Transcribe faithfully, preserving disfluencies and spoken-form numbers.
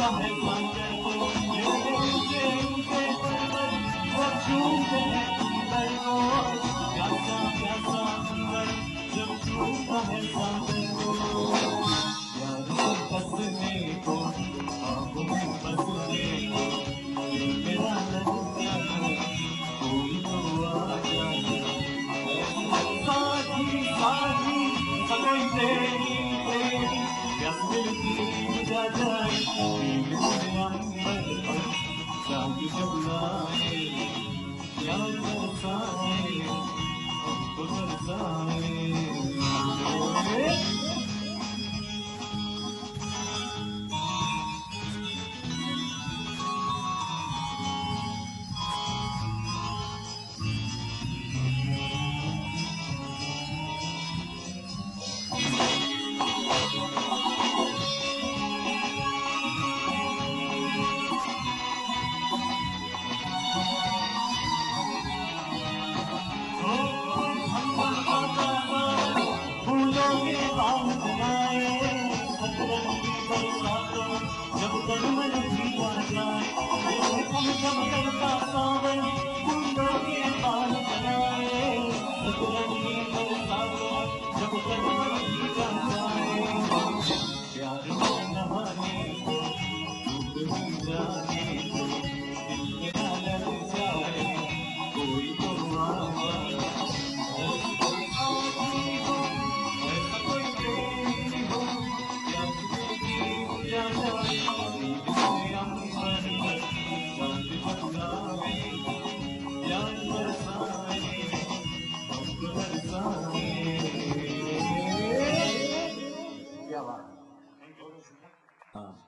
है सागर को ऊंचे ऊंचे पर्वत वो चूमते हैं अंबर को प्यासा प्यासा अंबर जब चूमता है सागर को यार बसने को आंखों में बसने को दिल मेरा लगता है कोई तो आ जाए साथी साथी कोई तेरी तेरी प्यास मिलती बुझा जाए नील से अंबर पर चांद जब लाए यार बरसाए हमको बरसाए जब तक मन भीगा जाए हम सब करता सावन फूलों के बाल बनाए सतरंगी बरसातों जब तक मन भीगा जाए प्यार में नहाने को डूब ही जाने को दिल में ना लग जाए कोई तो आवाज़ क्या बात है। हाँ